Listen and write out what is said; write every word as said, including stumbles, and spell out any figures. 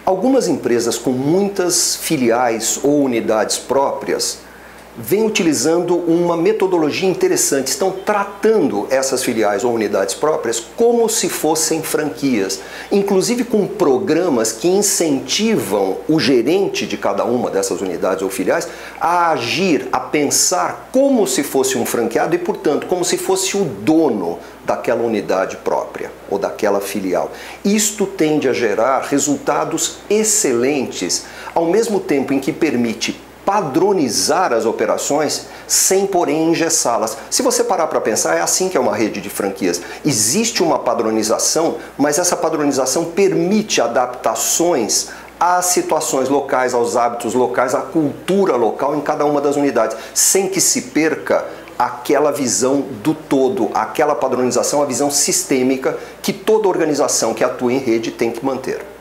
Algumas empresas com muitas filiais ou unidades próprias vêm utilizando uma metodologia interessante, estão tratando essas filiais ou unidades próprias como se fossem franquias, inclusive com programas que incentivam o gerente de cada uma dessas unidades ou filiais a agir, a pensar como se fosse um franqueado e, portanto, como se fosse o dono daquela unidade própria ou daquela filial. Isto tende a gerar resultados excelentes, ao mesmo tempo em que permite padronizar as operações sem, porém, engessá-las. Se você parar para pensar, é assim que é uma rede de franquias. Existe uma padronização, mas essa padronização permite adaptações às situações locais, aos hábitos locais, à cultura local em cada uma das unidades, sem que se perca aquela visão do todo, aquela padronização, a visão sistêmica que toda organização que atua em rede tem que manter.